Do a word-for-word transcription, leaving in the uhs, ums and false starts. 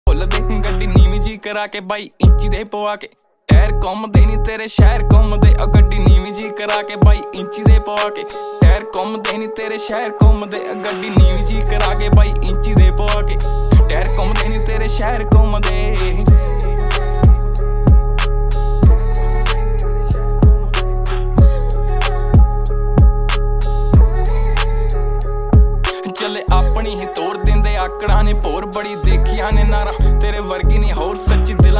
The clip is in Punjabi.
ਭੁੱਲ ਦੇ ਗੱਡੀ ਨੀਵੀਂ ਜੀ ਕਰਾ ਕੇ ਬਾਈ ਇੰਚੀ ਦੇ ਪਵਾ ਕੇ ਟਾਇਰ ਘੁੰਮਦੇ ਨੀ ਤੇਰੇ ਸ਼ਹਿਰ ਘੁੰਮਦੇ ਆ ਗੱਡੀ ਨੀਵੀਂ ਜੀ ਕਰਾ ਕੇ ਬਾਈ ਇੰਚੀ ਦੇ ਪਵਾ ਕੇ ਟਾਇਰ ਘੁੰਮਦੇ ਨੀ ਤੇਰੇ ਸ਼ਹਿਰ ਘੁੰਮਦੇ ਆ ਗੱਡੀ ਨੀਵੀਂ ਜੀ ਕਰਾ ਕੇ ਬਾਈ ਇੰਚੀ ਦੇ ਪਵਾ ਕੇ ਟਾਇਰ ਘੁੰਮਦੇ ਨੀ ਤੇਰੇ ਸ਼ਹਿਰ ਘੁੰਮਦੇ ਚੱਲੇ ਆਪਣੀ ਹੀ ਤੋੜ ਦਿੰਦੇ ਆਕੜਾਂ ਨੇ ਭੋਰ ਬੜੀ ਦੇਖੀਆਂ ਨੇ ਨਾਰਾ ਤੇਰੇ ਵਰਗੀ ਨਹੀਂ ਹੋਰ ਸੱਚੀ ਦਿਲ